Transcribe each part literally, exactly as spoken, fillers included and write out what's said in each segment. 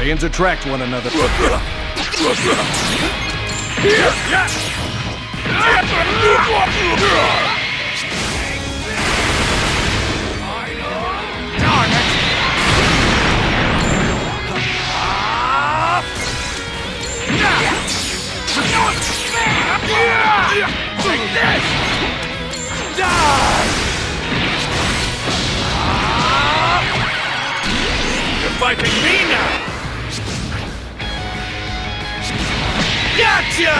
Pains attract one another. Take this! Die! You're fighting me now! Gotcha!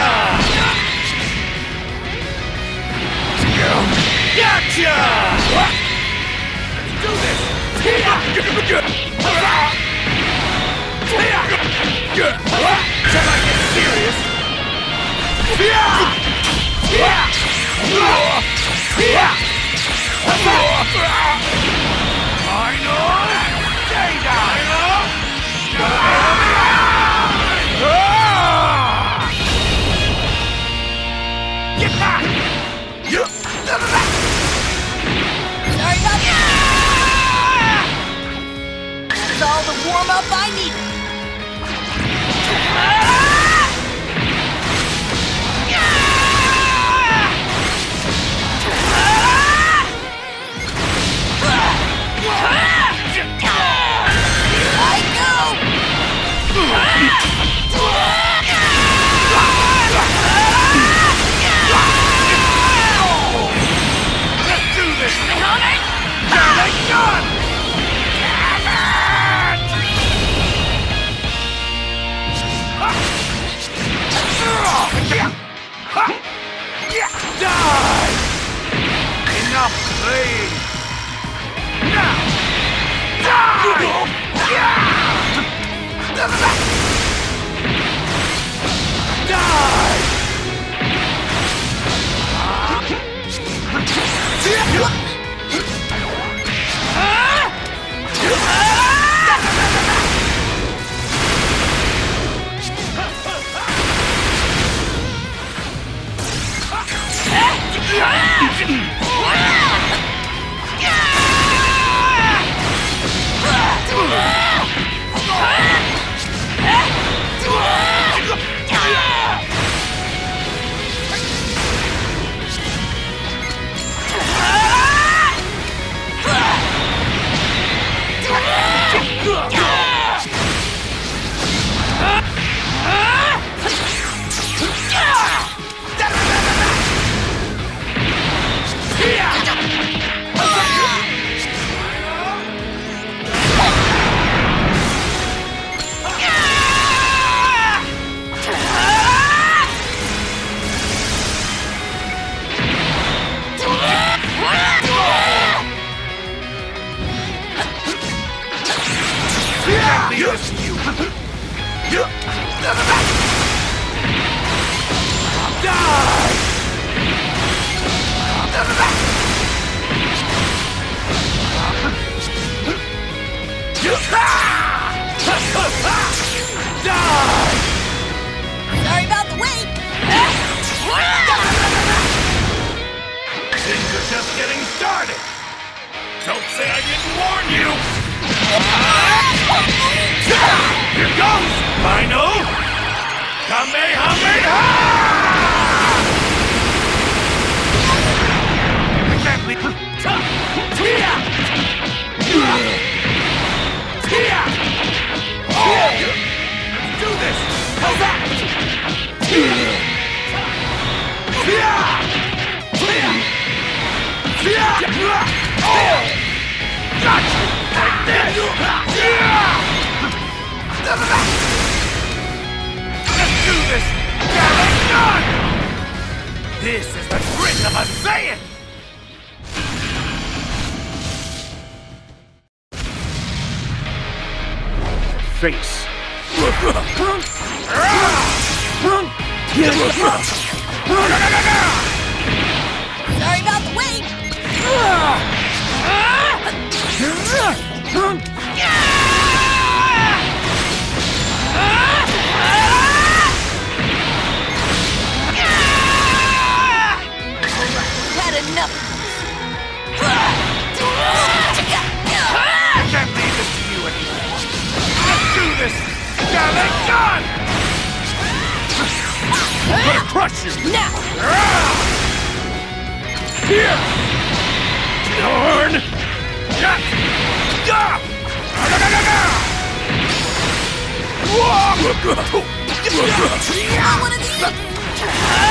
Gotcha! Let's do this! Shall I get serious? That's all the warm-up I need. Enough playing! Now! Die! Sorry about the wait. Things are just getting started. Don't say I didn't warn you. Here goes! Final! Kamehameha! I can't leave. Tia! Tia! Oh! Let's do this! How's that? Tia! Tia! Tia! Oh! Gotcha! Like this! Let's do this! Get it done! This is the grit of a Saiyan! Face. Sorry about the wait. Had enough. I can't leave this to you anymore. Let's do this! crush you! Now! Here! Turn! Yeah! Yeah! Not one of these!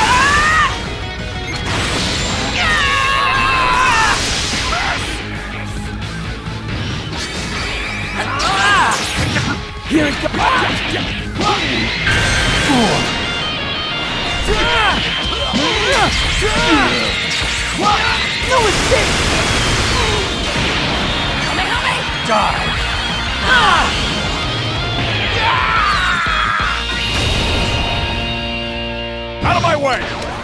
Here it goes! No escape! Help me, help me! Die! Out of my way!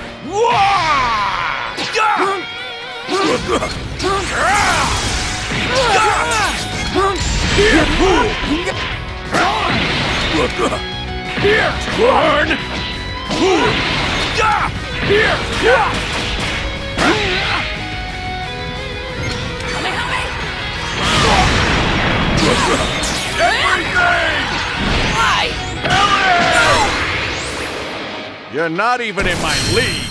Here, fool! Here, turn! Here! Help me, help me! Everything! Why? You're not even in my league!